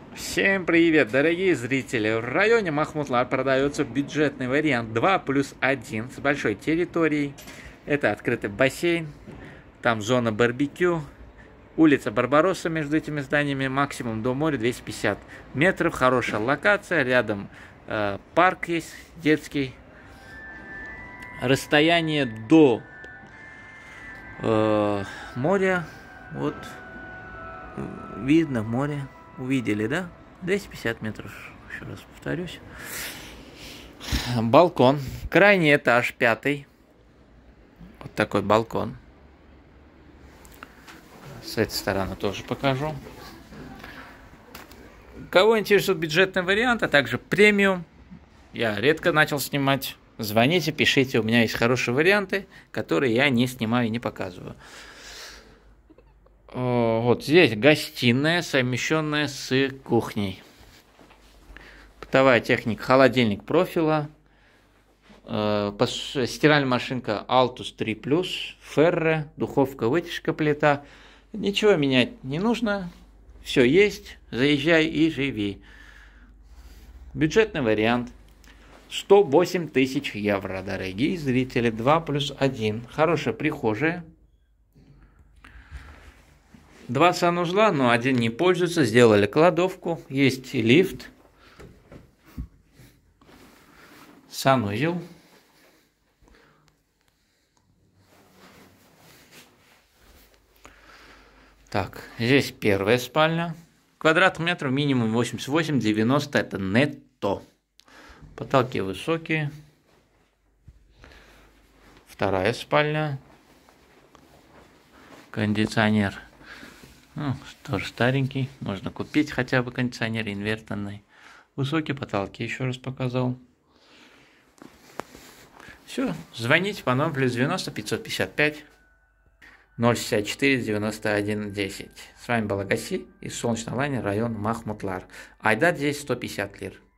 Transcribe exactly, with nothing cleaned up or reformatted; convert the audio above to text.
Всем привет, дорогие зрители! В районе Махмутлар продается бюджетный вариант два плюс один с большой территорией. Это открытый бассейн, там зона барбекю, улица Барбаросса между этими зданиями, максимум до моря двести пятьдесят метров, хорошая локация, рядом э, парк есть детский. Расстояние до э, моря, вот, видно море. Увидели, да? двести пятьдесят метров, еще раз повторюсь. Балкон. Крайний этаж, пятый. Вот такой балкон. С этой стороны тоже покажу. Кого интересует бюджетный вариант, а также премиум, я редко начал снимать. Звоните, пишите, у меня есть хорошие варианты, которые я не снимаю и не показываю. Вот здесь гостиная, совмещенная с кухней. Бытовая техника, холодильник профила, стиральная машинка Altus три плюс, Ферро, духовка, вытяжка, плита. Ничего менять не нужно, все есть, заезжай и живи. Бюджетный вариант. сто восемь тысяч евро, дорогие зрители, два плюс один. Хорошая прихожая. Два санузла, но один не пользуется. Сделали кладовку. Есть и лифт. Санузел. Так, здесь первая спальня. Квадратных метров минимум восемьдесят восемь девяносто. Это нетто. Потолки высокие. Вторая спальня. Кондиционер. Ну, тоже старенький, можно купить хотя бы кондиционер инверторный. Высокие потолки, еще раз показал. Все, звоните по номеру плюс девяносто пятьсот пятьдесят пять ноль шестьдесят четыре девяносто один десять. С вами был Агаси из солнечного лайнера, район Махмутлар. Айдат здесь сто пятьдесят лир.